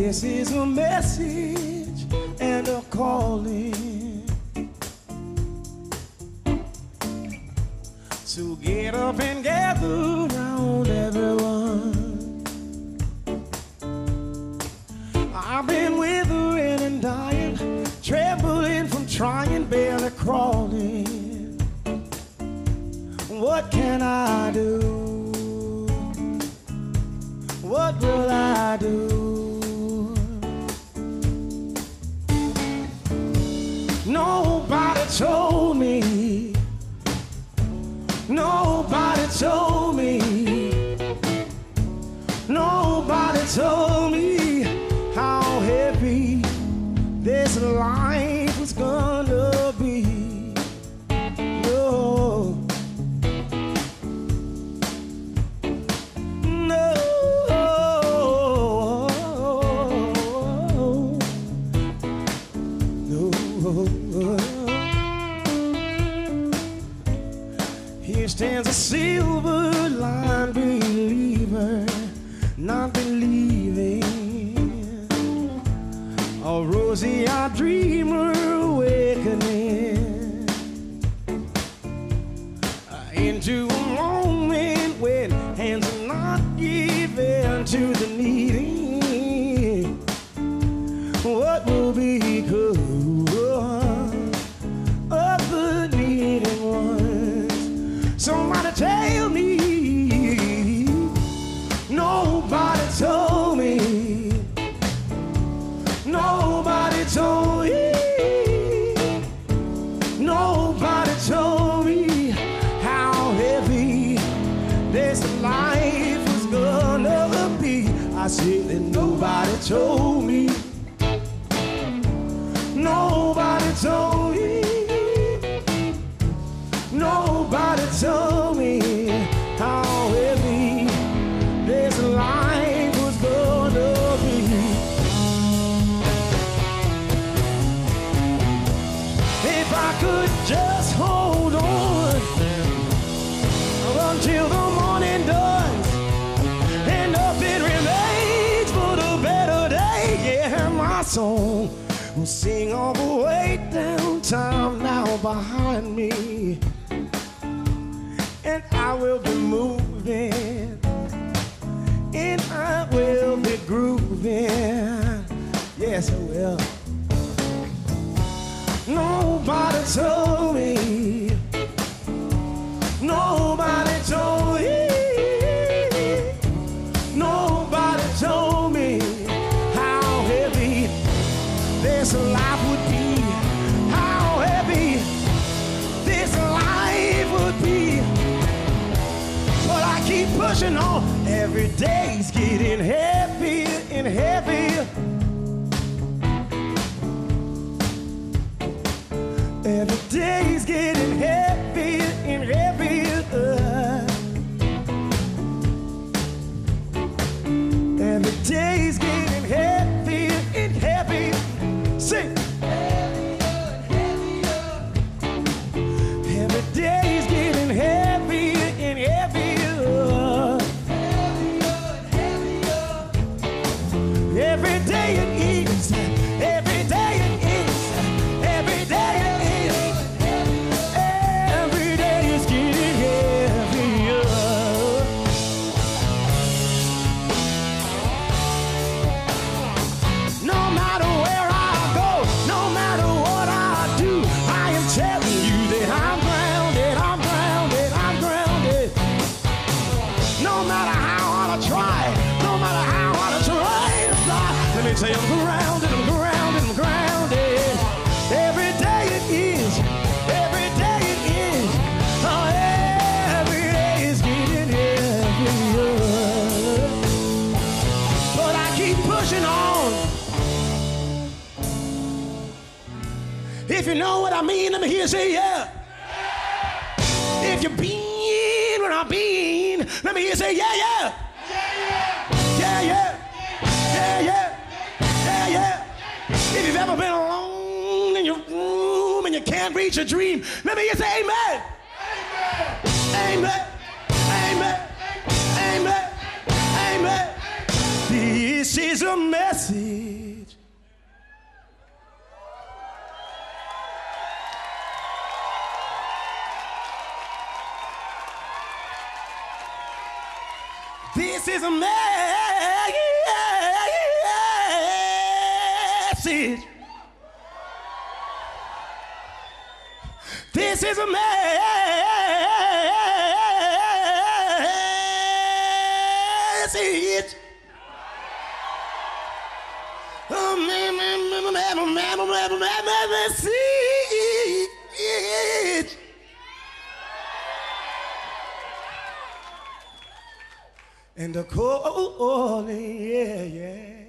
This is a message and a calling to get up and gather around everyone. I've been withering and dying, trembling from trying, barely crawling. What can I do? What will I do? Nobody told me. Nobody told me. Nobody told me how heavy this life was gonna be. No. No. No. Here stands a silver-lined believer, not believing. A rosy-eyed dreamer awakening into a moment when hands are not given to the needy. What will become of the needing ones? Somebody tell me. Nobody told me. Nobody told me. Nobody told me how heavy this life was gonna be. I said that nobody told me. Nobody told me. Nobody told me how heavy this life was gonna be. If I could just hold on until the morning dawns and nothing remains but a better day. Yeah, my song will sing all the way down, time now behind me, and I will be moving, and I will be grooving. Yes, I will. Nobody told me. Nobody told me. Nobody told me how heavy this life would be. How heavy this life would be. But I keep pushing on. Every day's getting heavier and heavier. Every day's getting heavier and heavier. Every day's getting heavier and heavier. Sing. Every day's getting heavier and heavier. Every day it is. Every day it is. Every day it is. Every day is getting heavier. No matter where I go, no matter what I do, I am telling you that I'm grounded, I'm grounded, I'm grounded. No matter how hard I try, no matter how hard I try to fly, let me tell you I'm grounded, I'm grounded, I'm grounded. Every day it is, every day it is. Oh, every day is getting heavier. But I keep pushing on. If you know what I mean, let me hear you say yeah. If you've been where I've been, let me hear you say yeah, yeah. Yeah, yeah. Yeah, yeah. Yeah, yeah. If you've ever been alone in your room and you can't reach a dream, let me hear you say amen. Amen. Amen. Amen. Amen. This This is a message. This is a message. This is a message. Message. And the calling, yeah, yeah.